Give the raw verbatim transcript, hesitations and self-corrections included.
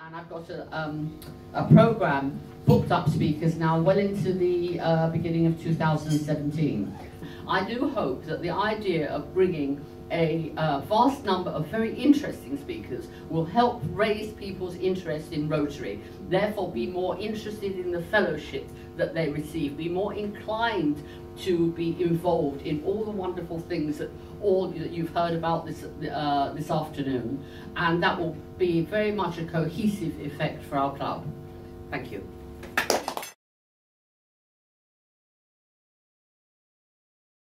And I've got a, um, a program booked up speakers now well into the uh, beginning of two thousand seventeen. I do hope that the idea of bringing a uh, vast number of very interesting speakers will help raise people's interest in Rotary, therefore be more interested in the fellowship that they receive, be more inclined to be involved in all the wonderful things that all that you've heard about this uh, this afternoon, and that will be very much a cohesive effect for our club. Thank you.